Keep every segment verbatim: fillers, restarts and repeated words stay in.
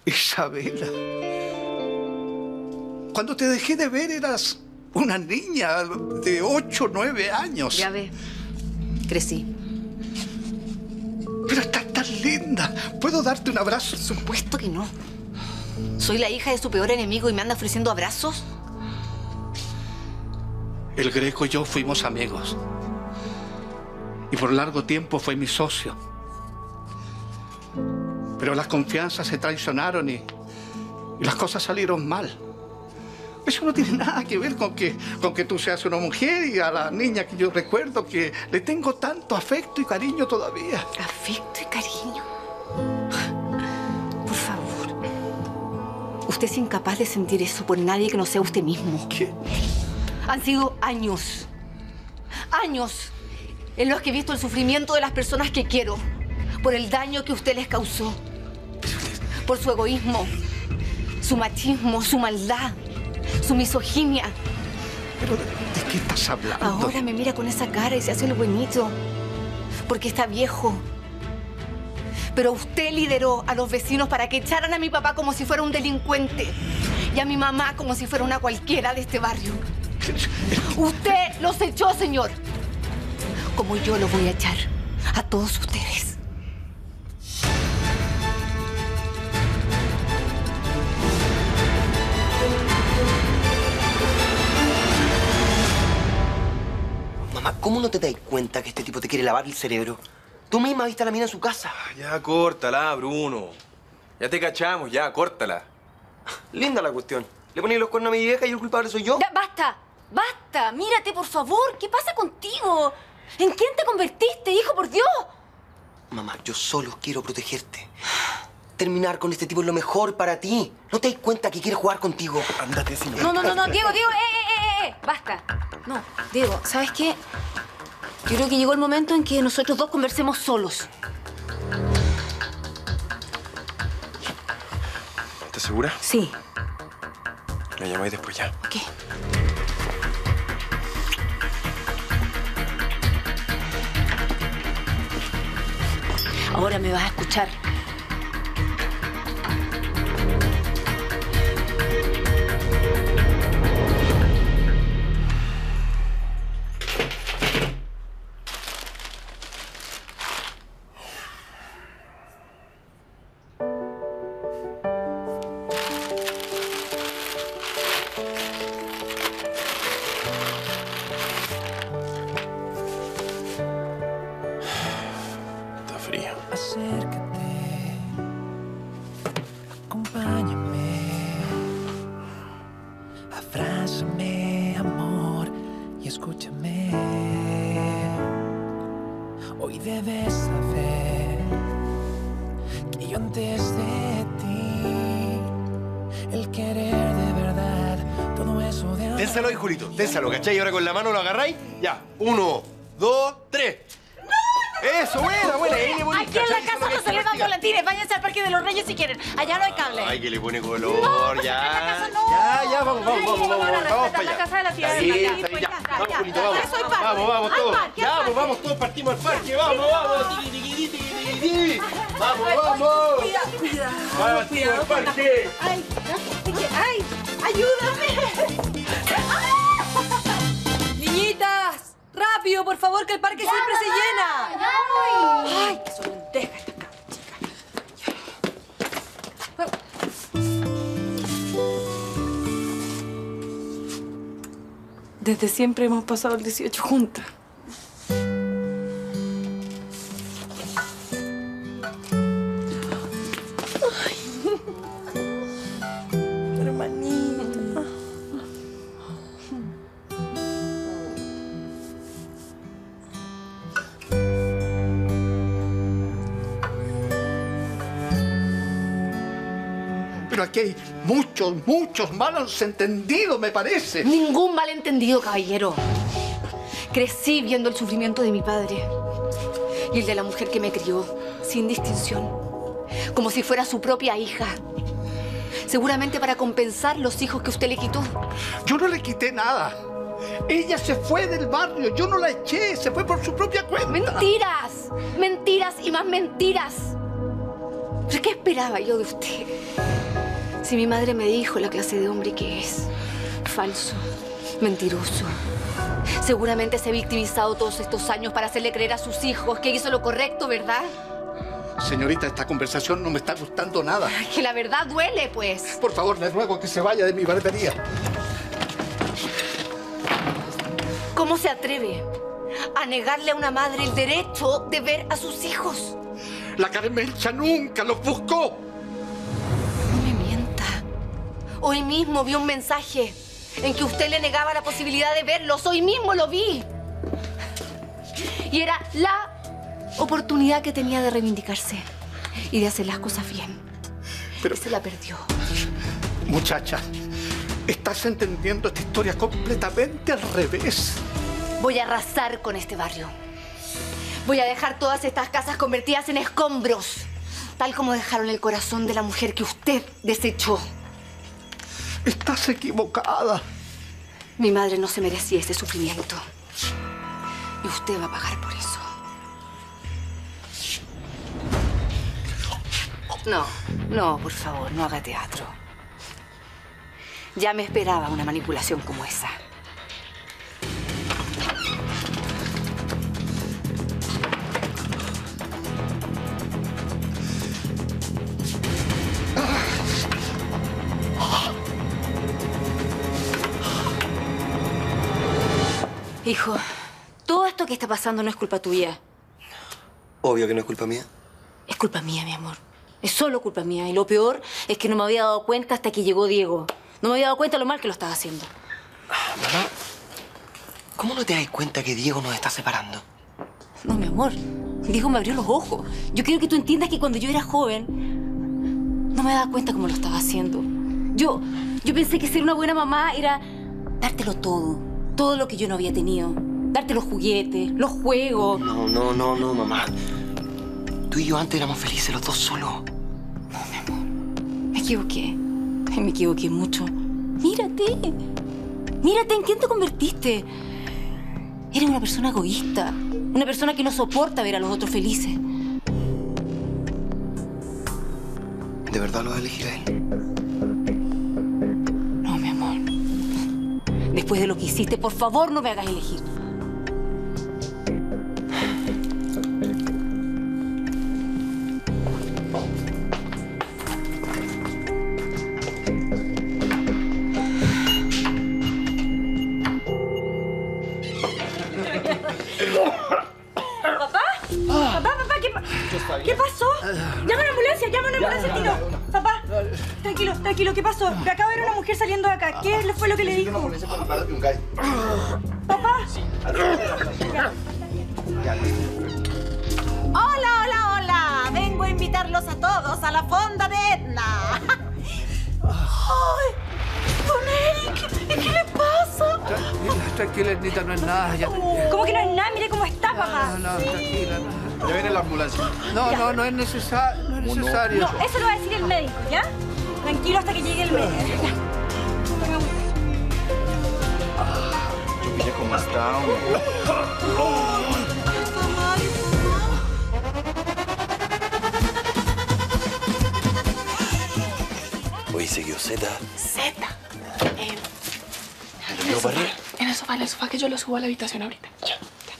Isabela, cuando te dejé de ver eras una niña de ocho o nueve años. Ya ve, crecí. Pero estás tan linda. ¿Puedo darte un abrazo? Por supuesto que no. ¿Soy la hija de su peor enemigo y me anda ofreciendo abrazos? El Greco y yo fuimos amigos. Y por largo tiempo fue mi socio. Pero las confianzas se traicionaron y, y las cosas salieron mal. Eso no tiene nada que ver con que, con que tú seas una mujer y a la niña que yo recuerdo que le tengo tanto afecto y cariño todavía. ¿Afecto y cariño? Por favor. Usted es incapaz de sentir eso por nadie que no sea usted mismo. ¿Qué? Han sido años. Años en los que he visto el sufrimiento de las personas que quiero. Por el daño que usted les causó. Por su egoísmo, su machismo, su maldad. Su misoginia. ¿Pero de, de qué estás hablando? Ahora me mira con esa cara y se hace el buenito. Porque está viejo. Pero usted lideró a los vecinos para que echaran a mi papá como si fuera un delincuente. Y a mi mamá como si fuera una cualquiera de este barrio. Usted los echó, señor. Como yo los voy a echar a todos ustedes. ¿Cómo no te das cuenta que este tipo te quiere lavar el cerebro? Tú misma viste a la mina en su casa. Ya, córtala, Bruno. Ya te cachamos, ya, córtala. Linda la cuestión. Le poní los cuernos a mi vieja y el culpable soy yo. Ya, basta, basta. Mírate, por favor. ¿Qué pasa contigo? ¿En quién te convertiste, hijo, por Dios? Mamá, yo solo quiero protegerte. Terminar con este tipo es lo mejor para ti. ¿No te das cuenta que quiere jugar contigo? Ándate, si no. No, no, no, no, Diego, Diego, eh, eh, eh, eh, basta. No, Diego, ¿sabes qué? Yo creo que llegó el momento en que nosotros dos conversemos solos. ¿Estás segura? Sí. Me llamáis después ya. ¿Qué? Ahora me vas a escuchar. Acércate, acompáñame, abrázame, amor, y escúchame. Hoy debes saber que yo antes de ti, el querer de verdad, todo eso de... Ténsalo ahí, Julito, ténsalo, ¿cachai? Y ahora con la mano lo agarráis. Ya, uno, dos, tres. Eso, buena, buena. Ahí le pones, Aquí en la ¿cachai? casa Eso no es se le dan practicar. volantines. Váyanse al Parque de los Reyes si quieren. Allá no hay cable. Ay, que le pone color, No, pues ya. acá en la casa no. Ya, ya, vamos, vamos, Ay, vamos, vamos vamos, a vamos, respetar para la allá. casa de la tía Ahí, Berta, está pues bien, ya. ya, Vamos, ya, Julito, ya. vamos. Eso soy parte. Vamos, vamos, Al todos. parque, al Ya, parque. pues vamos todos, partimos al parque. Vamos, vamos. Tiqui, tiqui, tiqui, tiqui, tiqui. Vamos, vamos. Cuidado, cuidado. Partimos al parque. Ay, ay, ayúdame. Niñitas, rápido, por favor, que el parque siempre se llena. ¡Ya voy! Ay, que son lentejas esta cabra chica. Desde siempre hemos pasado el dieciocho juntas. Hermanita. Pero aquí hay muchos, muchos malos entendidos, me parece. Ningún malentendido, caballero. Crecí viendo el sufrimiento de mi padre y el de la mujer que me crió, sin distinción, como si fuera su propia hija. Seguramente para compensar los hijos que usted le quitó. Yo no le quité nada. Ella se fue del barrio, yo no la eché, se fue por su propia cuenta. ¡Mentiras! ¡Mentiras y más mentiras! ¿Pero qué esperaba yo de usted? Si mi madre me dijo la clase de hombre que es. Falso, mentiroso. Seguramente se ha victimizado todos estos años para hacerle creer a sus hijos que hizo lo correcto, ¿verdad? Señorita, esta conversación no me está gustando nada. Que la verdad duele, pues. Por favor, le ruego que se vaya de mi barbería. ¿Cómo se atreve a negarle a una madre el derecho de ver a sus hijos? La Carmencha nunca los buscó. No me mienta. Hoy mismo vi un mensaje en que usted le negaba la posibilidad de verlos. Hoy mismo lo vi. Y era la oportunidad que tenía de reivindicarse y de hacer las cosas bien. Pero se la perdió. Muchacha, estás entendiendo esta historia completamente al revés. Voy a arrasar con este barrio. Voy a dejar todas estas casas convertidas en escombros, tal como dejaron el corazón de la mujer que usted desechó. Estás equivocada. Mi madre no se merecía ese sufrimiento. Y usted va a pagar por eso. No, no, por favor, no haga teatro. Ya me esperaba una manipulación como esa. Hijo, todo esto que está pasando no es culpa tuya. Obvio que no es culpa mía. Es culpa mía, mi amor. Es solo culpa mía. Y lo peor es que no me había dado cuenta hasta que llegó Diego. No me había dado cuenta de lo mal que lo estaba haciendo. Mamá, ¿cómo no te das cuenta que Diego nos está separando? No, mi amor. Diego me abrió los ojos. Yo quiero que tú entiendas que cuando yo era joven, no me daba cuenta cómo lo estaba haciendo. Yo, yo pensé que ser una buena mamá era dártelo todo. Todo lo que yo no había tenido. Darte los juguetes, los juegos. No, no, no, no, mamá. Tú y yo antes éramos felices los dos solos. No, mi amor. Me equivoqué. Me equivoqué mucho. Mírate. Mírate en quién te convertiste. Eres una persona egoísta. Una persona que no soporta ver a los otros felices. ¿De verdad lo vas a elegir a él? No, mi amor. Después de lo que hiciste, por favor, no me hagas elegir. ¿Papá? ¿Papá, papá? ¿Qué, pa ¿Qué pasó? Llama a una ambulancia, llama a una ambulancia, tiro. Papá, tranquilo, tranquilo, ¿qué pasó? Me acabo de ver una mujer saliendo de acá. ¿Qué fue lo que le dijo? Papá. Hola, hola, hola. Vengo a invitarlos a todos a la fonda de Etna. ¡Ay! ¡Don Eric! ¿Qué le pasa? Tranquila, tranquila, Ernita, no es nada. Ya... ¿Cómo que no es nada? Mire cómo está, papá. No, no, tranquila. No. Ya viene la ambulancia. No, no, no es necesario. No es necesario. No, eso lo va a decir el médico, ¿ya? Tranquilo hasta que llegue el médico. Ya. Yo mire cómo está. Oye, ¿siguió Z? Z. Eh, ¿Lo llevo para arriba? en el sofá, en el sofá, que yo lo subo a la habitación ahorita. Ya.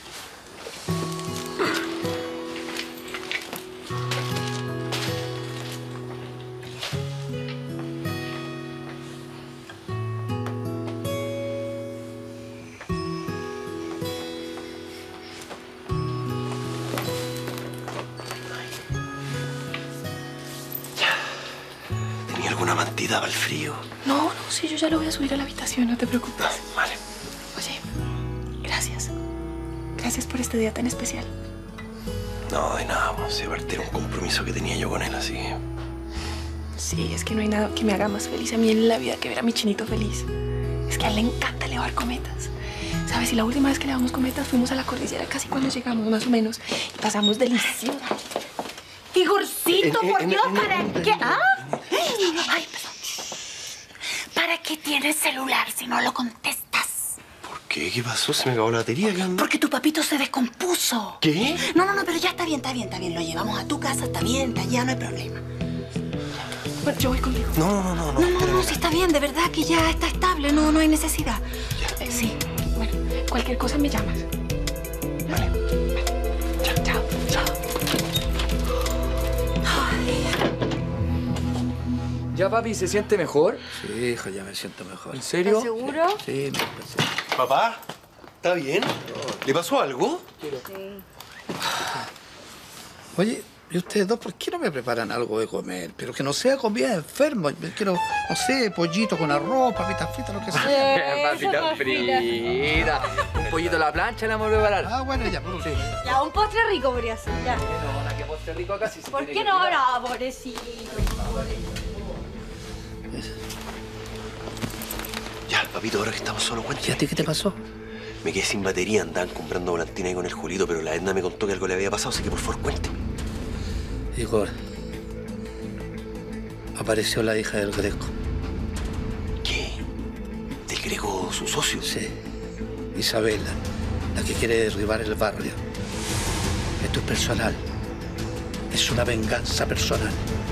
¿Alguna mantita para el frío? No, no, sí, yo ya lo voy a subir a la habitación, no te preocupes. Ah, vale. Oye, gracias. Gracias por este día tan especial. No, de nada, pues, se parte un compromiso que tenía yo con él, así que... Sí, es que no hay nada que me haga más feliz a mí en la vida que ver a mi chinito feliz. Es que a él le encanta elevar cometas. ¿Sabes? Y la última vez que elevamos cometas fuimos a la cordillera casi cuando llegamos, más o menos. Y pasamos delicioso. Igorcito, En- por en- Dios, en- ¿para en- qué? ¿Ah? Ay, perdón. ¿Para qué tienes celular si no lo contestas? ¿Por qué? ¿Qué pasó? ¿Se me acabó la batería? ¿Qué onda? Porque tu papito se descompuso. ¿Qué? No, no, no, pero ya está bien, está bien, está bien. Lo llevamos a tu casa, está bien, está allá, no hay problema. Bueno, yo voy contigo. No, no, no, no. No, no, no, sí está bien, de verdad que ya está estable, no, no hay necesidad. Eh, sí, bueno, cualquier cosa me llamas. Vale. Chao, chao, chao. ¿Ya, papi, se siente mejor? Sí, hijo, ya me siento mejor. ¿En serio? ¿Estás seguro? Sí, me parece. ¿Papá? ¿Está bien? ¿Le pasó algo? Sí. Oye, ¿y ustedes dos por qué no me preparan algo de comer? Pero que no sea comida de enfermo. Yo quiero, no sé, pollito con arroz, papitas fritas, lo que sea. Papitas fritas. Un pollito a la plancha le vamos a preparar. Ah, bueno, ya, por último. Ya, un postre rico podría ser, ya. No, que postre rico acá sí se ¿Por tiene qué que no? cuidar. No, pobrecito, pobrecito. Ya, papito, ahora que estamos solos, ¿Y cuéntame. a ti qué te pasó? Me quedé sin batería, andaban comprando volantina ahí con el Julito, pero la Edna me contó que algo le había pasado, así que por favor, cuénteme. Igor, apareció la hija del Greco. ¿Qué? ¿Del Greco, su socio? Sí, Isabela, la que quiere derribar el barrio. Esto es personal. Es una venganza personal.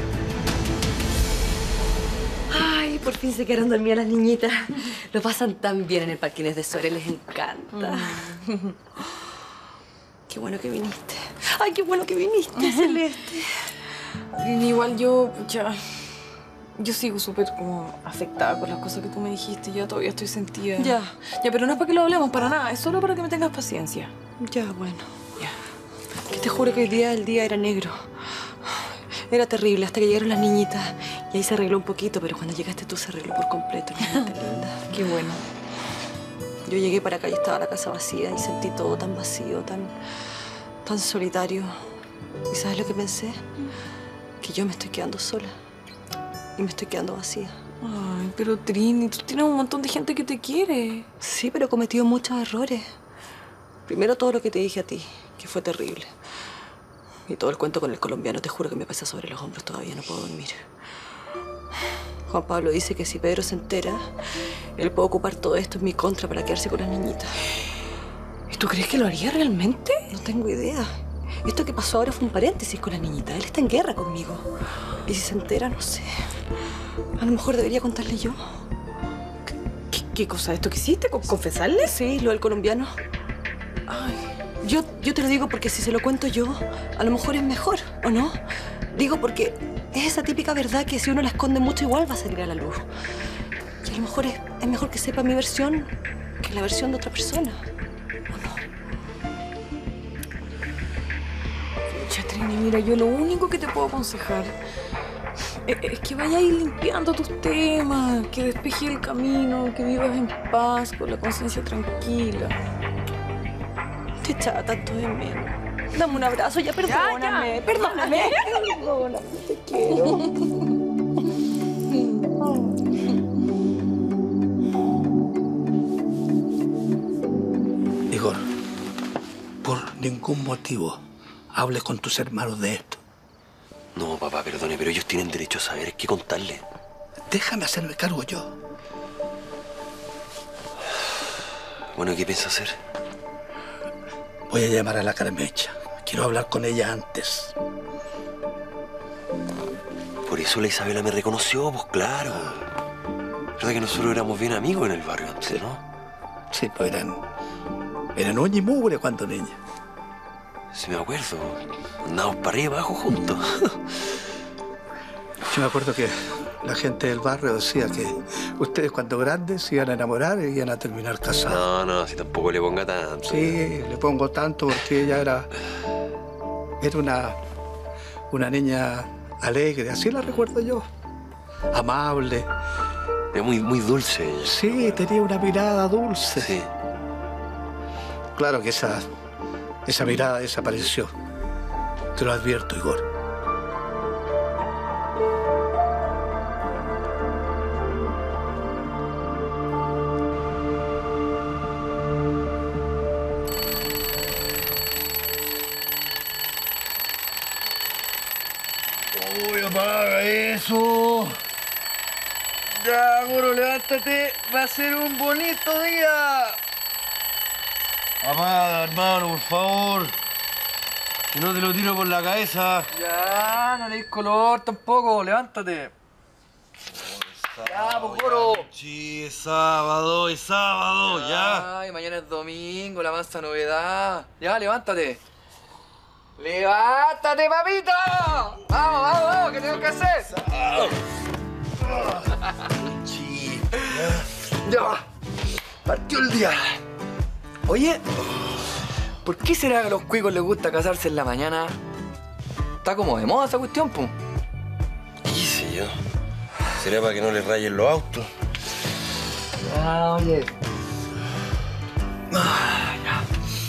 Ay, por fin se quedaron dormidas las niñitas. Lo pasan tan bien en el Parquines de Sore, les encanta. Mm. Qué bueno que viniste. Ay, qué bueno que viniste, Celeste. Igual yo, ya, yo sigo súper como afectada por las cosas que tú me dijiste. Ya todavía estoy sentida. Ya. Ya, pero no es para que lo hablemos, para nada. Es solo para que me tengas paciencia. Ya, bueno. Ya. Te juro que hoy día el día era negro. Era terrible hasta que llegaron las niñitas. Y ahí se arregló un poquito, pero cuando llegaste tú se arregló por completo, niñita linda. Qué bueno. Yo llegué para acá y estaba la casa vacía y sentí todo tan vacío, tan, tan solitario. ¿Y sabes lo que pensé? Que yo me estoy quedando sola y me estoy quedando vacía. Ay, pero Trini, tú tienes un montón de gente que te quiere. Sí, pero he cometido muchos errores. Primero todo lo que te dije a ti, que fue terrible. Y todo el cuento con el colombiano, te juro que me pesa sobre los hombros, todavía no puedo dormir. Juan Pablo dice que si Pedro se entera, él puede ocupar todo esto en mi contra para quedarse con las niñitas. ¿Y tú crees que lo haría realmente? No tengo idea. Esto que pasó ahora fue un paréntesis con las niñitas. Él está en guerra conmigo. Y si se entera, no sé. A lo mejor debería contarle yo. ¿Qué, qué cosa? ¿Esto que hiciste? ¿Confesarle? Sí, lo del colombiano. Ay. Yo, yo te lo digo porque si se lo cuento yo, a lo mejor es mejor, ¿o no? Digo porque es esa típica verdad que si uno la esconde mucho igual va a salir a la luz. Y a lo mejor es, es mejor que sepa mi versión que la versión de otra persona, ¿o no? Pucha, Trini, mira, yo lo único que te puedo aconsejar es, es que vayas limpiando tus temas, que despejes el camino, que vivas en paz, con la conciencia tranquila. Te echaba tanto de menos. Dame un abrazo, ya perdóname, ya, ya. perdóname. Perdóname, te quiero. Igor, por ningún motivo hables con tus hermanos de esto. No, papá, perdone, pero ellos tienen derecho a saber qué contarle. Déjame hacerme cargo yo. Bueno, ¿qué piensa hacer? Voy a llamar a la Carmecha. Quiero hablar con ella antes. Por eso la Isabela me reconoció, pues claro. ¿Verdad que nosotros éramos bien amigos en el barrio antes, no? Sí, pues eran... Eran uña y mugre cuando niña. Sí, me acuerdo. Andábamos para arriba y abajo juntos. Yo me acuerdo que la gente del barrio decía que ustedes cuando grandes se iban a enamorar y iban a terminar casados. No, no, si tampoco le ponga tanto. Sí, le pongo tanto porque ella era... Era una... Una niña alegre, así la recuerdo yo. Amable. Era muy, muy dulce ella. Sí, tenía una mirada dulce. Sí. Claro que esa... Esa mirada desapareció. Te lo advierto, Igor. Uy, apaga eso. Ya, Goro, levántate. Va a ser un bonito día. Apaga, hermano, por favor. Que no te lo tiro por la cabeza. Ya, no le des color tampoco. Levántate. Ya, pues, Goro. Sí, es sábado, es sábado, ya. Ay, mañana es domingo, la mansa novedad. Ya, levántate. ¡Levántate, papito! ¡Vamos, vamos, vamos! ¿Qué tengo que hacer? Ya, partió el día. Oye, ¿por qué será que a los cuicos les gusta casarse en la mañana? Está como de moda esa cuestión, pum. ¿Qué sé yo? ¿Será para que no les rayen los autos? Ah, oye. Ah, ya.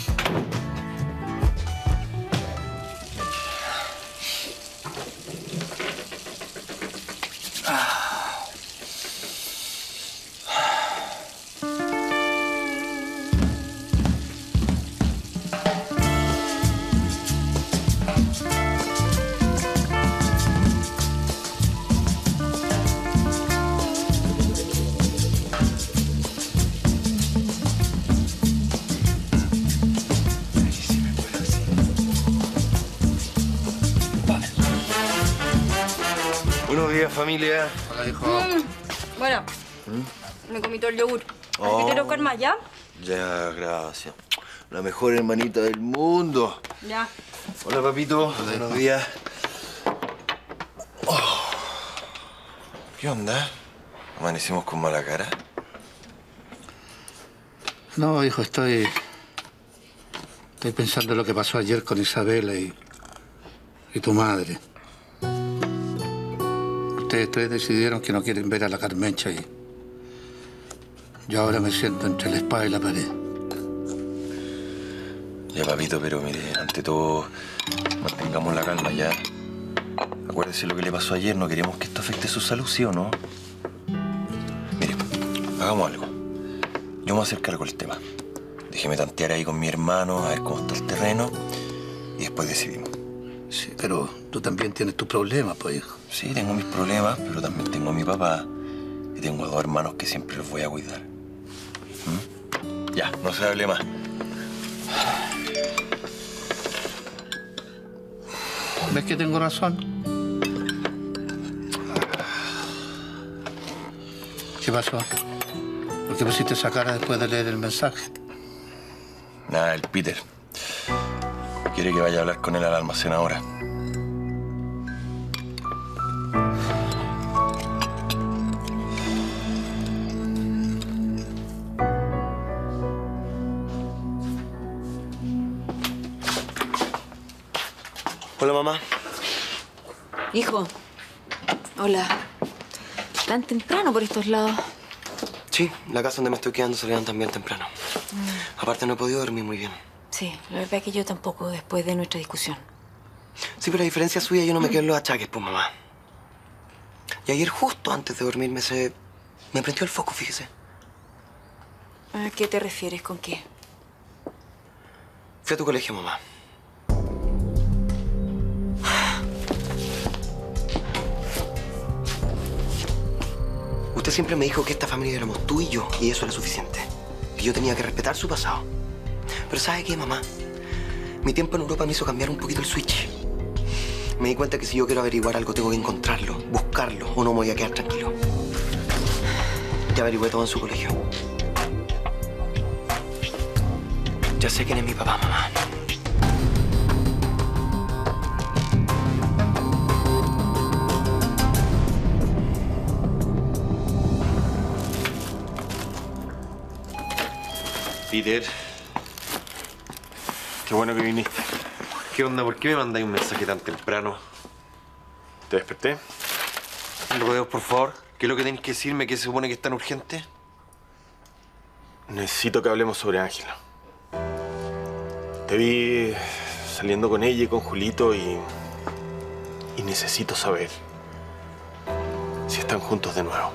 Buenos días, familia. Hola, hijo. Mm, bueno, ¿Mm? me comí todo el yogur. Oh. ¿Te quiero buscar más, ya? Ya, gracias. La mejor hermanita del mundo. Ya. Hola, papito. Buenos días. Oh. ¿Qué onda? ¿Amanecimos con mala cara? No, hijo, estoy... Estoy pensando en lo que pasó ayer con Isabela y... y tu madre. Ustedes tres decidieron que no quieren ver a la Carmencha y... Yo ahora me siento entre la espada y la pared. Ya, papito, pero mire, ante todo, mantengamos la calma ya. Acuérdese lo que le pasó ayer, no queremos que esto afecte su salud, ¿sí o no? Mire, hagamos algo. Yo me voy a hacer cargo del tema. Déjeme tantear ahí con mi hermano, a ver cómo está el terreno, y después decidimos. Sí, pero tú también tienes tus problemas, pues, hijo. Sí, tengo mis problemas, pero también tengo a mi papá. Y tengo a dos hermanos que siempre los voy a cuidar. ¿Mm? Ya, no se hable más. ¿Ves que tengo razón? ¿Qué pasó? ¿Por qué pusiste esa cara después de leer el mensaje? Nada, el Peter. Quiere que vaya a hablar con él al almacén ahora. Hola, mamá. Hijo. Hola. ¿Tan temprano por estos lados? Sí, la casa donde me estoy quedando se levantan bien temprano. Mm. Aparte, no he podido dormir muy bien. Sí, la verdad es que yo tampoco, después de nuestra discusión. Sí, pero a diferencia suya, yo no me quedo en los achaques, pues, mamá. Y ayer, justo antes de dormirme, se... me prendió el foco, fíjese. ¿A qué te refieres? ¿Con qué? Fui a tu colegio, mamá. Usted siempre me dijo que esta familia éramos tú y yo, y eso era suficiente. Que yo tenía que respetar su pasado. Pero ¿sabe qué, mamá? Mi tiempo en Europa me hizo cambiar un poquito el switch. Me di cuenta que si yo quiero averiguar algo, tengo que encontrarlo, buscarlo, o no me voy a quedar tranquilo. Ya averigüé todo en su colegio. Ya sé quién es mi papá, mamá. Peter, qué bueno que viniste. ¿Qué onda? ¿Por qué me mandáis un mensaje tan temprano? ¿Te desperté? Rodeos, por favor. ¿Qué es lo que tenéis que decirme? ¿Qué se supone que es tan urgente? Necesito que hablemos sobre Ángela. Te vi saliendo con ella y con Julito y... y necesito saber si están juntos de nuevo.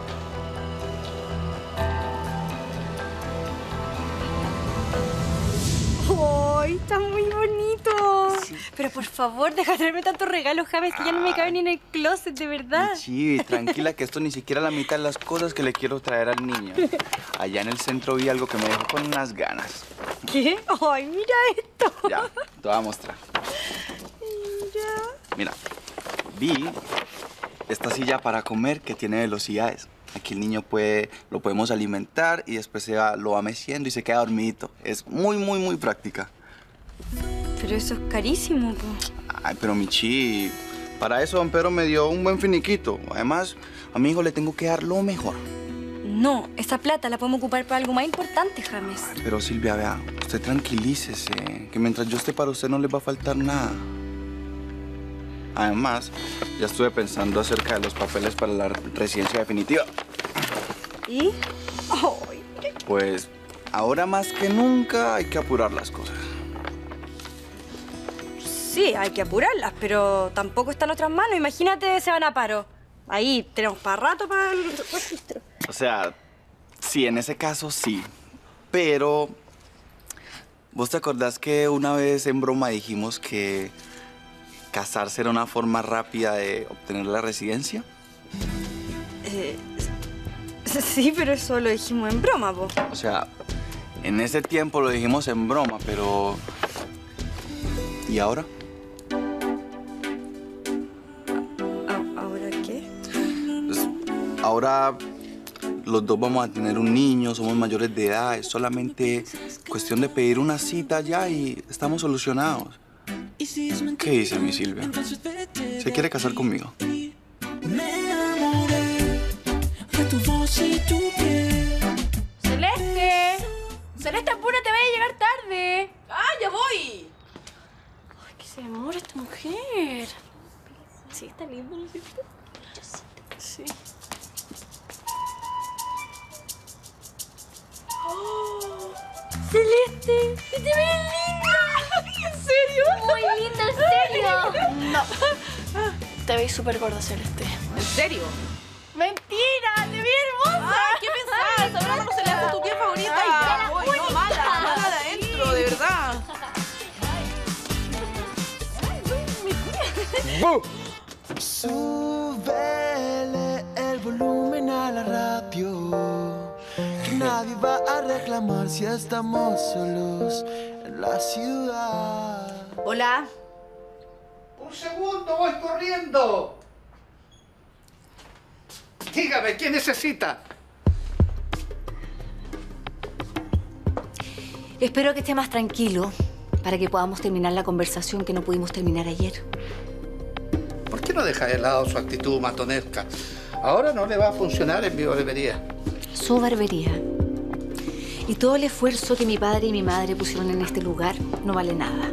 ¡Ay, está muy bonito! Sí. Pero por favor, deja de traerme tantos regalos, James, que ya no me caben ni en el closet, de verdad. Sí, tranquila, que esto ni siquiera la mitad de las cosas que le quiero traer al niño. Allá en el centro vi algo que me dejó con unas ganas. ¿Qué? ¡Ay, mira esto! Ya, te voy a mostrar. Mira. Mira, vi esta silla para comer que tiene velocidades. Aquí el niño puede, lo podemos alimentar y después se va, lo va meciendo y se queda dormidito. Es muy, muy, muy práctica. Pero eso es carísimo, po. Ay, pero Michi, para eso don Pedro me dio un buen finiquito. Además, a mi hijo le tengo que dar lo mejor. No, esa plata la podemos ocupar para algo más importante, James. Ay, pero Silvia, vea, usted tranquilícese, que mientras yo esté para usted no le va a faltar nada. Además, ya estuve pensando acerca de los papeles para la residencia definitiva. ¿Y? Oh, pues, ahora más que nunca hay que apurar las cosas. sí, hay que apurarlas, pero tampoco está en nuestras manos. Imagínate, se van a paro. Ahí tenemos para rato para el registro. O sea, sí, en ese caso sí. Pero, ¿vos te acordás que una vez en broma dijimos que casarse era una forma rápida de obtener la residencia? Eh, sí, pero eso lo dijimos en broma, po. O sea, en ese tiempo lo dijimos en broma, pero... ¿y ahora? ¿Ahora qué? Pues, ahora los dos vamos a tener un niño, somos mayores de edad, es solamente cuestión de pedir una cita ya y estamos solucionados. ¿Qué dice mi Silvia? ¿Se quiere casar conmigo? ¡Celeste! ¡Celeste, apúrate, vaya a llegar tarde! ¡Ah, ya voy! Ay, que se demora esta mujer. Sí, está lindo, ¿no es cierto? Sí. ¡Oh! ¡Celeste! ¡Te ves linda! ¿En serio? Muy linda, ¿en serio? No. Te veis súper gorda, Celeste. ¿En serio? ¡Mentira! ¡Te vi hermosa! Ay, ¿qué pensás? Ahora no se le hace tu tía favorita. Ay, Ay, no, mala, mala de adentro, de verdad. Súbele el volumen a la radio, que nadie va a reclamar si estamos solos en la ciudad. Hola. Un segundo, voy corriendo. Dígame, ¿quién necesita? Espero que esté más tranquilo para que podamos terminar la conversación que no pudimos terminar ayer. ¿Por qué no deja de lado su actitud matonesca? Ahora no le va a funcionar en mi barbería. Su barbería. Y todo el esfuerzo que mi padre y mi madre pusieron en este lugar no vale nada.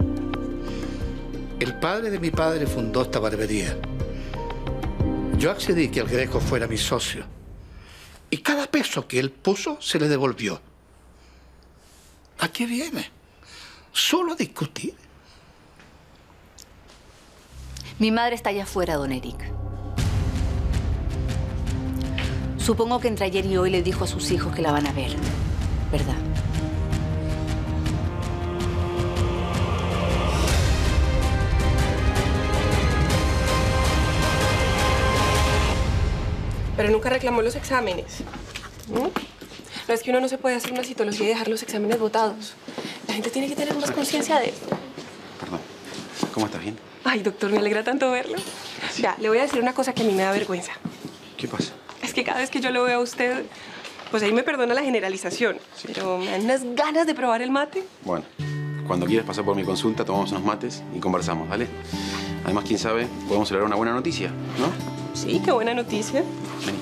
El padre de mi padre fundó esta barbería. Yo accedí que el Greco fuera mi socio. Y cada peso que él puso se le devolvió. ¿A qué viene? ¿Solo a discutir? Mi madre está allá afuera, don Eric. Supongo que entre ayer y hoy le dijo a sus hijos que la van a ver, ¿verdad? Pero nunca reclamó los exámenes. ¿Mm? No, es que uno no se puede hacer una citología y dejar los exámenes botados. La gente tiene que tener más conciencia de... Perdón. ¿Cómo estás? ¿Bien? Ay, doctor, me alegra tanto verlo. Ya, le voy a decir una cosa que a mí me da vergüenza. ¿Qué pasa? Es que cada vez que yo lo veo a usted, pues ahí me perdona la generalización. Sí. Pero me dan unas ganas de probar el mate. Bueno, cuando quieras pasar por mi consulta, tomamos unos mates y conversamos, ¿vale? Además, quién sabe, podemos celebrar una buena noticia, ¿no? Sí, qué buena noticia. Vení.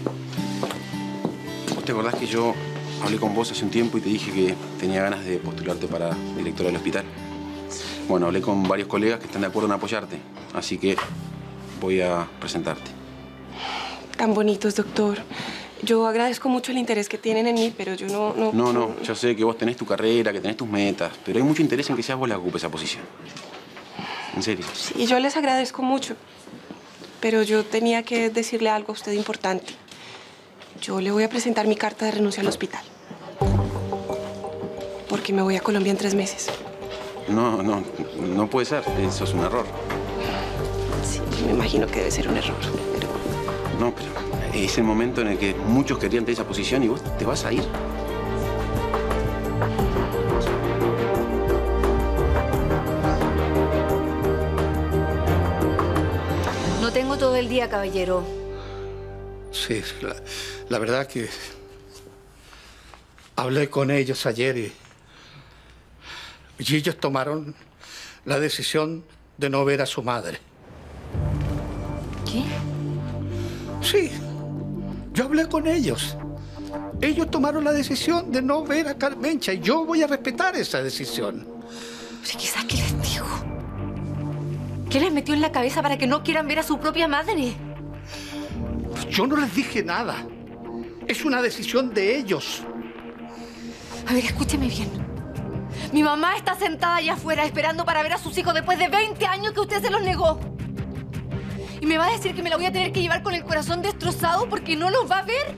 ¿Vos te acordás que yo hablé con vos hace un tiempo y te dije que tenía ganas de postularte para directora del hospital? Bueno, hablé con varios colegas que están de acuerdo en apoyarte, así que voy a presentarte. Tan bonitos, doctor. Yo agradezco mucho el interés que tienen en mí, pero yo no... No, no, no. Yo sé que vos tenés tu carrera, que tenés tus metas, pero hay mucho interés en que seas vos la que ocupe esa posición. En serio. Sí, yo les agradezco mucho. Pero yo tenía que decirle algo a usted importante. Yo le voy a presentar mi carta de renuncia al hospital. Porque me voy a Colombia en tres meses. No, no, no puede ser. Eso es un error. Sí, me imagino que debe ser un error, pero... No, pero es el momento en el que muchos querían tener esa posición y vos te vas a ir. No tengo todo todo el día, caballero. Sí, la, la verdad que hablé con ellos ayer y, y ellos tomaron la decisión de no ver a su madre. ¿Qué? Sí, yo hablé con ellos. Ellos tomaron la decisión de no ver a Carmencha y yo voy a respetar esa decisión. Pero quizás, ¿qué les dijo? ¿Qué les metió en la cabeza para que no quieran ver a su propia madre? Yo no les dije nada. Es una decisión de ellos. A ver, escúcheme bien. Mi mamá está sentada allá afuera esperando para ver a sus hijos después de veinte años que usted se los negó. ¿Y me va a decir que me la voy a tener que llevar con el corazón destrozado porque no los va a ver?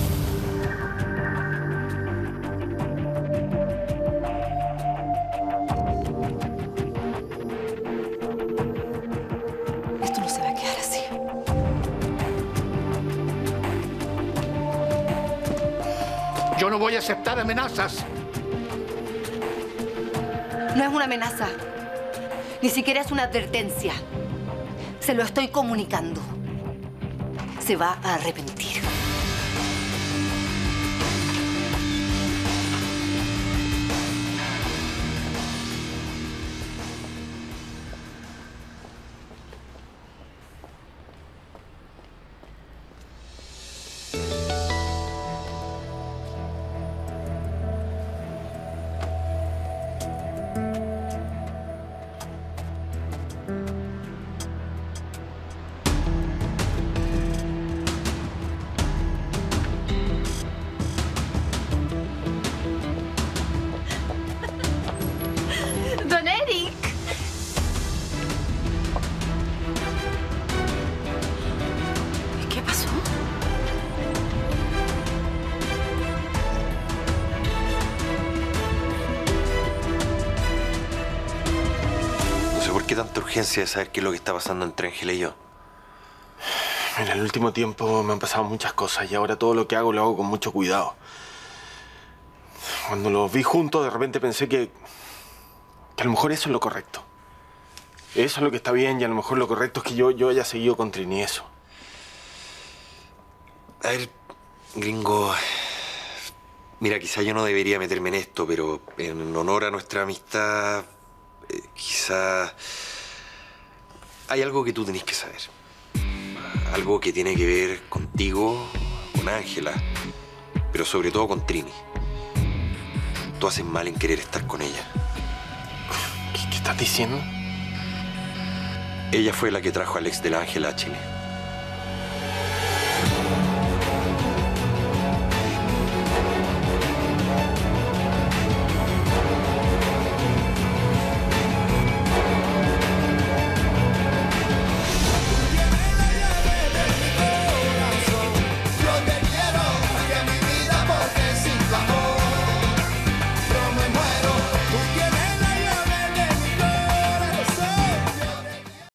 Esto no se va a quedar así. Yo no voy a aceptar amenazas. No es una amenaza. Ni siquiera es una advertencia. Se lo estoy comunicando. Se va a arrepentir. Don Eric. ¿Qué pasó? No sé por qué tanta urgencia de saber qué es lo que está pasando entre Ángela y yo. En el último tiempo me han pasado muchas cosas y ahora todo lo que hago lo hago con mucho cuidado. Cuando los vi juntos, de repente pensé que, que a lo mejor eso es lo correcto. Eso es lo que está bien y a lo mejor lo correcto es que yo, yo haya seguido con Trini, eso. A ver, gringo... Mira, quizá yo no debería meterme en esto, pero en honor a nuestra amistad, eh, quizá... Hay algo que tú tenés que saber. Algo que tiene que ver contigo, con Ángela, pero sobre todo con Trini. Tú haces mal en querer estar con ella. ¿Qué, qué estás diciendo? Ella fue la que trajo al ex de la Ángela a Chile.